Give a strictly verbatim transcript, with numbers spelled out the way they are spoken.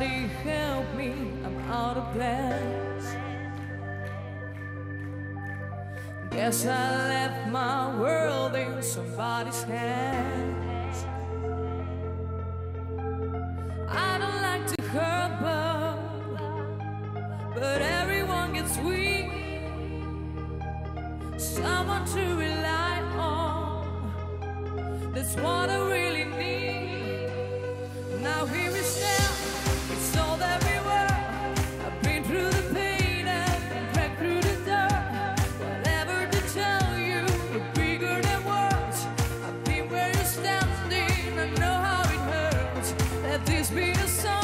Somebody help me, I'm out of gas. Guess I left my world in somebody's hands. I don't like to hurt, but, but everyone gets weak. Someone to rely on, that's what I really need. Now here we stand, it's all that we were. I've been through the pain and cracked through the dirt. Whatever to tell you, we're bigger than words. I've been where you're standing, I know how it hurts. Let this be a song.